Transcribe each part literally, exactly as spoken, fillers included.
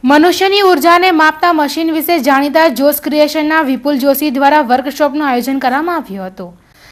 મનુષ્યની ઉર્જાને માપતા મશીન વિશે જાણીતા જોશ ક્રિએશનના વિપુલ જોશી દ્વારા વર્કશોપનું આયોજન કરવામાં આવ્યું હતું।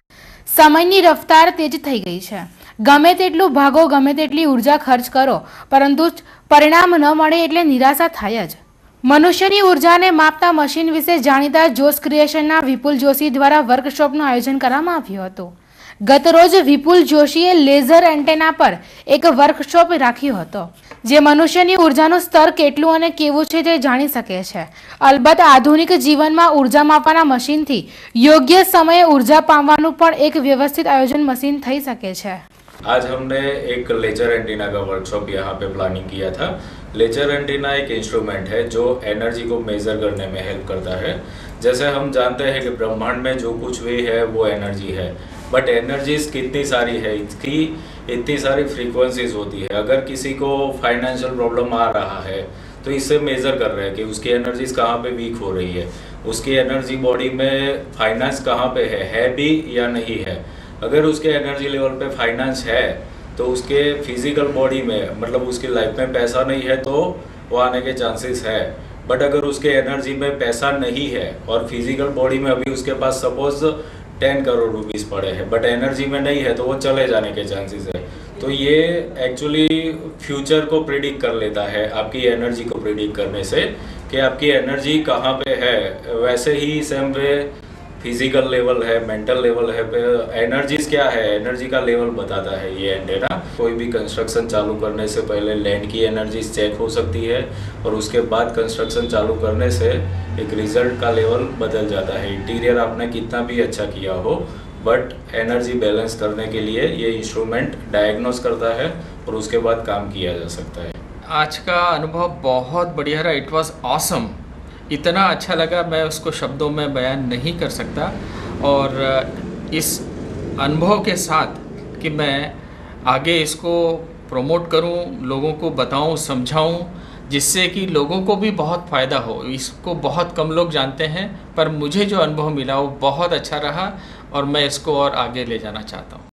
સમયની રફતાર તેજ થઈ ગઈ છે। ગમે તેટલું ભાગો, ગમે તેટલી ઉર્જા ખર્ચ કરો, પરંતુ પરિણામ ન મળે એટલે નિરાશા થાય જ। મનુષ્યની ઉર્જાને માપતા મશીન વિશે જાણીતા જોશ ક્રિએશનના વિપુલ જોશી દ્વારા વર્કશોપનું આયોજન કરવામાં આવ્યું હતું। ગત રોજ વિપુલ જોશીએ લેઝર એન્ટેના પર એક વર્કશોપ રાખ્યો હતો, જે મનુષ્યની ઉર્જાનું સ્તર કેટલું અને કેવું છે તે જાણી શકે છે। અલબત્ત આધુનિક જીવનમાં ઉર્જા માપવાના મશીનથી યોગ્ય સમયે ઉર્જા પામવાનું પણ એક વ્યવસ્થિત આયોજન મશીન થઈ શકે છે। आज हमने एक लेजर एंटीना का वर्कशॉप यहाँ पे प्लानिंग किया था। लेजर एंटीना एक इंस्ट्रूमेंट है जो एनर्जी को मेज़र करने में हेल्प करता है। जैसे हम जानते हैं कि ब्रह्मांड में जो कुछ भी है वो एनर्जी है, बट एनर्जीज कितनी सारी है, इसकी इतनी सारी फ्रीक्वेंसीज होती है। अगर किसी को फाइनेंशियल प्रॉब्लम आ रहा है तो इससे मेज़र कर रहे हैं कि उसकी एनर्जीज कहाँ पे वीक हो रही है, उसकी एनर्जी बॉडी में फाइनेंस कहाँ पे है है भी या नहीं है। अगर उसके एनर्जी लेवल पे फाइनेंस है तो उसके फिजिकल बॉडी में, मतलब उसकी लाइफ में पैसा नहीं है तो वो आने के चांसेस है। बट अगर उसके एनर्जी में पैसा नहीं है और फिजिकल बॉडी में अभी उसके पास सपोज टेन करोड़ रुपीस पड़े हैं, बट एनर्जी में नहीं है तो वो चले जाने के चांसेस है। तो ये एक्चुअली फ्यूचर को प्रिडिक्ट कर लेता है, आपकी एनर्जी को प्रिडिक्ट करने से कि आपकी एनर्जी कहाँ पे है। वैसे ही सेम वे फिजिकल लेवल है, मेंटल लेवल है, एनर्जीज क्या है, एनर्जी का लेवल बताता है ये एंटेना। कोई भी कंस्ट्रक्शन चालू करने से पहले लैंड की एनर्जीज चेक हो सकती है और उसके बाद कंस्ट्रक्शन चालू करने से एक रिजल्ट का लेवल बदल जाता है। इंटीरियर आपने कितना भी अच्छा किया हो, बट एनर्जी बैलेंस करने के लिए ये इंस्ट्रूमेंट डायग्नोस करता है और उसके बाद काम किया जा सकता है। आज का अनुभव बहुत बढ़िया रहा। It was awesome. इतना अच्छा लगा, मैं उसको शब्दों में बयान नहीं कर सकता। और इस अनुभव के साथ कि मैं आगे इसको प्रमोट करूं, लोगों को बताऊं, समझाऊं, जिससे कि लोगों को भी बहुत फ़ायदा हो। इसको बहुत कम लोग जानते हैं, पर मुझे जो अनुभव मिला वो बहुत अच्छा रहा और मैं इसको और आगे ले जाना चाहता हूं।